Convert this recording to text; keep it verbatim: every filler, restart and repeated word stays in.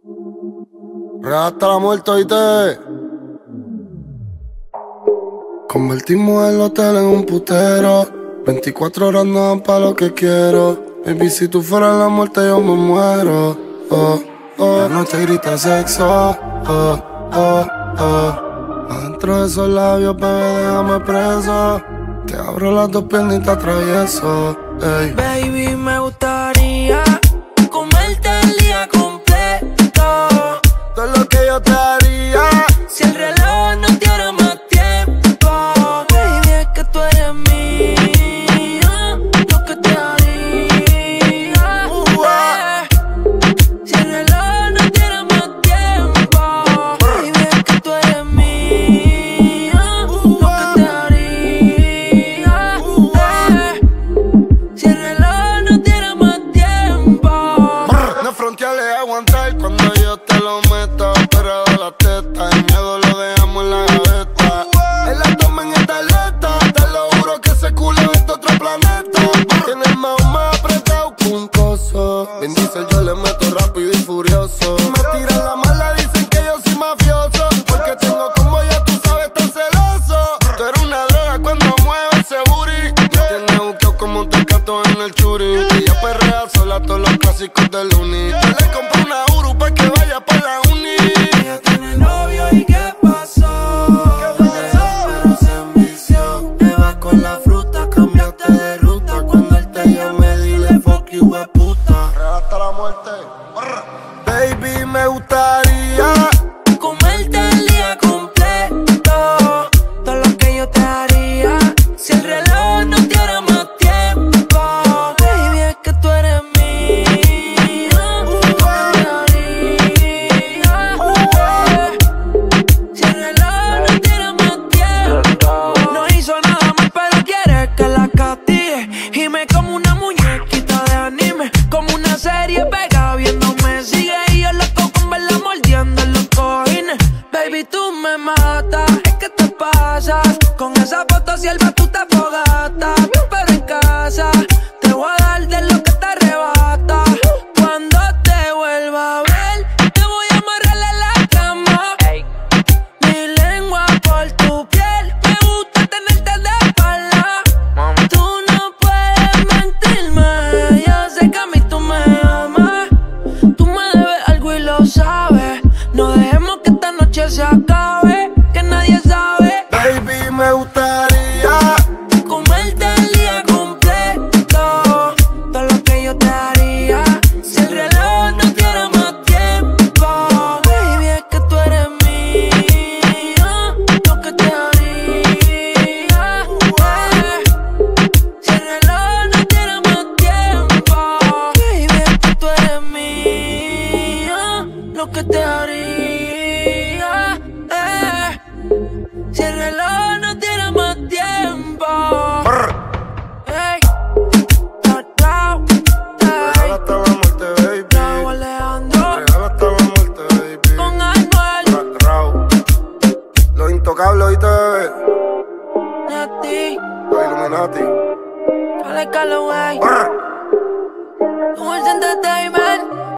Real hasta la muerte, oíste. Convertimos el hotel en un putero. veinticuatro horas no dan pa' lo que quiero. Baby, si tú fueras la muerte yo me muero. Oh, oh. La noche grita sexo. Oh, oh, oh. Adentro de esos labios, bebé, déjame preso. Te abro las dos piernas y te atravieso. Ey. Baby, me gustaría comerte el día completo. Todo lo que yo te haría si el reloj no diera más tiempo. Baby, es que tú eres mía, lo que te haría uh, eh. si el reloj no diera más tiempo. Baby, es que tú eres mía, uh, lo que te haría uh, eh. si el reloj no diera más tiempo. No fronteales aguantar cuando yo te lo meto. Pero de la teta, el miedo lo dejamos en la gaveta. En la toma en esta atleta, te lo juro que ese culo es de otro planeta. Tiene el mao más apretado que un coso. Vin Diesel yo le meto rápido y furioso. Me tiran la mala, dicen que yo soy mafioso. Porque tengo como ya tú sabes tan celoso. Tú eres una droga cuando mueves ese booty. Me tienes buqueo como un tecato en el churi. Ella perrea sola todos los clásicos del uni. Yo le compré una Uru pa' que vaya pa' la uni. Ella tiene novio y ¿qué pasó? Pero se envició. Te vas con la fruta, cambiaste de ruta. Cuando él te llame, dile fuck you, we puta. Hasta la muerte. Baby, me gustaría comerte el día completo. Todo lo que yo te haría si el reloj no diera más tiempo. Baby, es que tú eres mía, lo que te haría uh, si el reloj no diera más tiempo. No hizo nada más pero quiere que la castigue. Y me como una muñequita de anime, como una serie pega viéndome sigue. Y yo loco con verla mordiendo en los cojines. Baby, tú me matas, es que te pasas. Con esa foto sierva tú te fogatas. Pero en casa te voy a dar de lo que te arrebata. Cuando te vuelva a ver, te voy a amarrar en la cama. Mi lengua por tu piel, me gusta tenerte de espalda. Tú no puedes mentirme, yo sé que a mí tú me amas. Tú me debes algo y lo sabes. No dejemos que esta noche se acabe, que nadie sabe. Baby, me gustaría comerte el día completo. Todo lo que yo te haría si el reloj no diera más tiempo. Baby, es que tú eres mía, lo que te haría uh, si el reloj no diera más tiempo. Baby, es que tú eres mía, lo que te haría eh. si el reloj no diera más tiempo. Hey, Raúl, Real hasta la muerte, baby. Raúl Alejandro Real hasta la muerte, baby. con Anuel, Ra- Raúl. Los intocables, oíste, bebé. Nati, Los Illuminati. Alex Calloway, Brr. con el Entertainment.